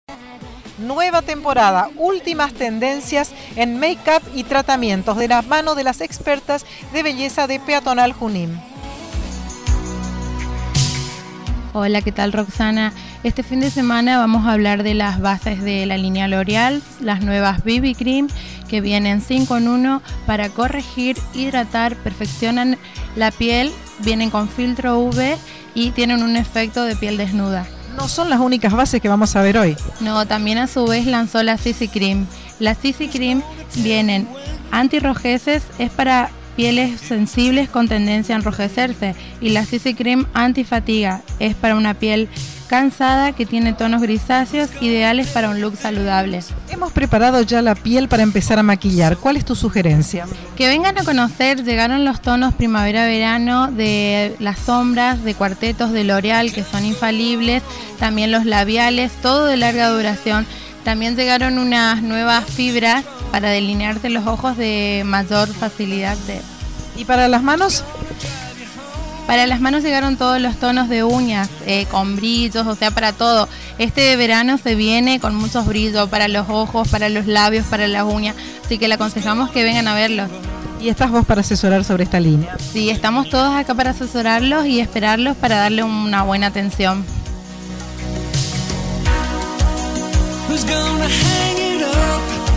Nueva temporada, últimas tendencias en make-up y tratamientos de la mano de las expertas de belleza de Peatonal Junín. Hola, ¿qué tal, Roxana? Este fin de semana vamos a hablar de las bases de la línea L'Oreal, las nuevas BB Cream que vienen 5 en 1 para corregir, hidratar, perfeccionan la piel, vienen con filtro UV y tienen un efecto de piel desnuda. No son las únicas bases que vamos a ver hoy. No, también a su vez lanzó la CC Cream. Las CC Cream vienen antirrojeces, es para pieles sensibles con tendencia a enrojecerse, y la CC Cream antifatiga es para una piel cansada que tiene tonos grisáceos, ideales para un look saludable. Hemos preparado ya la piel para empezar a maquillar. ¿Cuál es tu sugerencia? Que vengan a conocer, llegaron los tonos primavera-verano de las sombras, de cuartetos de L'Oreal que son infalibles, también los labiales, todo de larga duración. También llegaron unas nuevas fibras para delinearse los ojos de mayor facilidad. ¿Y para las manos? Para las manos llegaron todos los tonos de uñas, con brillos, o sea, para todo. Este verano se viene con muchos brillos para los ojos, para los labios, para las uñas, así que le aconsejamos que vengan a verlos. ¿Y estás vos para asesorar sobre esta línea? Sí, estamos todos acá para asesorarlos y esperarlos para darle una buena atención. Who's gonna hang it up?